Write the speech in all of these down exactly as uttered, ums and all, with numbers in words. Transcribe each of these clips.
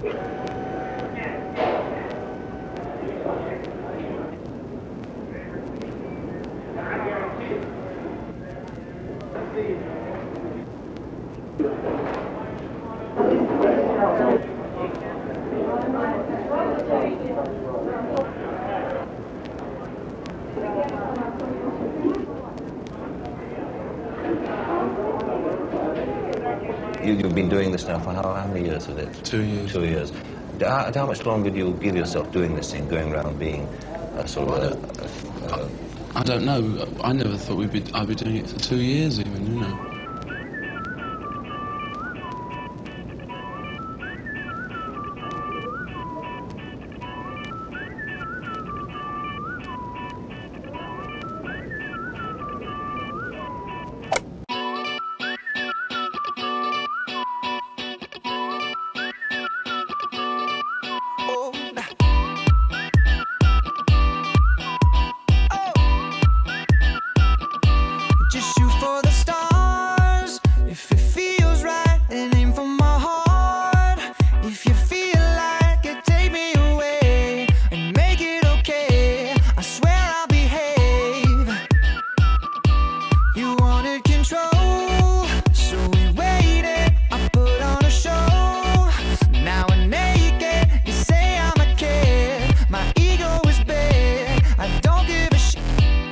You, you've been doing this now for how, how many years is it? Two years. Two years. How, how much longer do you give yourself doing this thing, going around being a sort of a, a, a, I don't know. I never thought we'd be, I'd be doing it for two years even, you know. Just shoot for the stars if it feels right, and aim for my heart. If you feel like it, take me away and make it okay. I swear I'll behave. You wanted control, so we waited. I put on a show. Now we're naked. You say I'm a kid. My ego is big. I don't give a shit.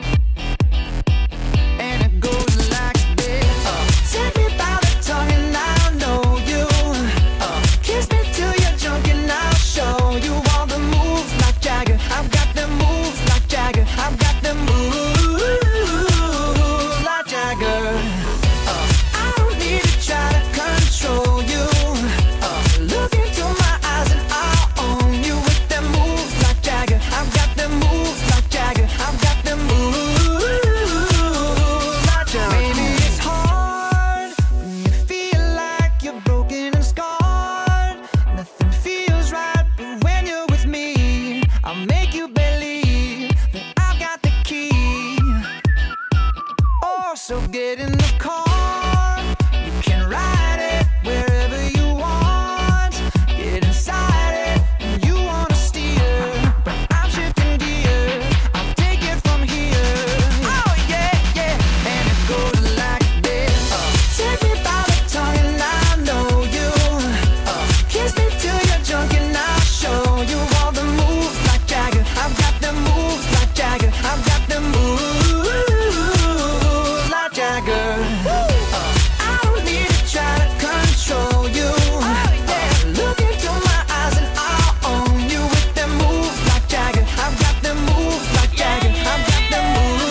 I'll make you believe that I've got the key. Oh, so get in the car. You can ride it wherever you want. Get inside it and you wanna steer, but I'm shifting gears. I'll take it from here. Oh yeah, yeah. And it goes like this. uh, Take me by the tongue and I know you. uh, Kiss me till you're drunk and I'll show you all the moves. I've got the moves like Jagger. I've got the moves like Jagger. uh, I don't need to try to control you. Oh, yeah. Look into my eyes and I'll own you with the moves like Jagger. I've got the moves like Jagger. I've got the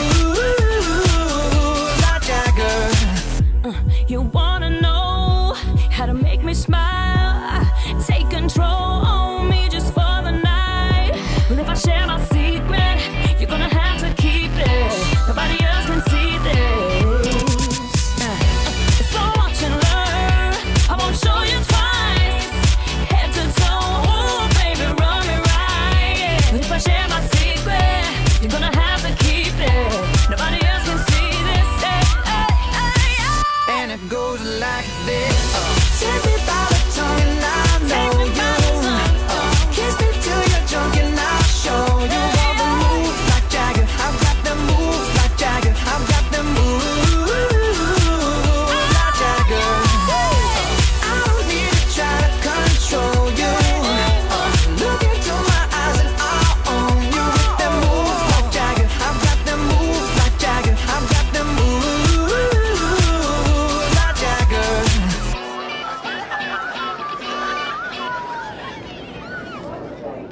moves like Jagger. uh, You wanna know how to make me smile? Take control on me just for the night. But if I share my secret, you're gonna have to keep it. Nobody else can see this. uh, So watch and learn. I won't show you twice. Head to toe, ooh, baby, run me right. But if I share my secret, you're gonna have to keep it. Nobody else can see this. Hey, hey, hey, hey. And it goes like this. uh, Take me by the tongue and I know you. uh, Kiss me till you're drunk and I'll show you all the moves like Jagger. I've got the moves like Jagger. I've got the moves like Jagger. uh, I don't need to try to control you. uh, Look into my eyes and I'll own you with the moves like Jagger. I've got the moves like Jagger. I've got the moves like Jagger.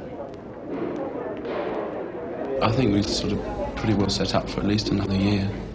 I think we're sort of pretty well set up for at least another year.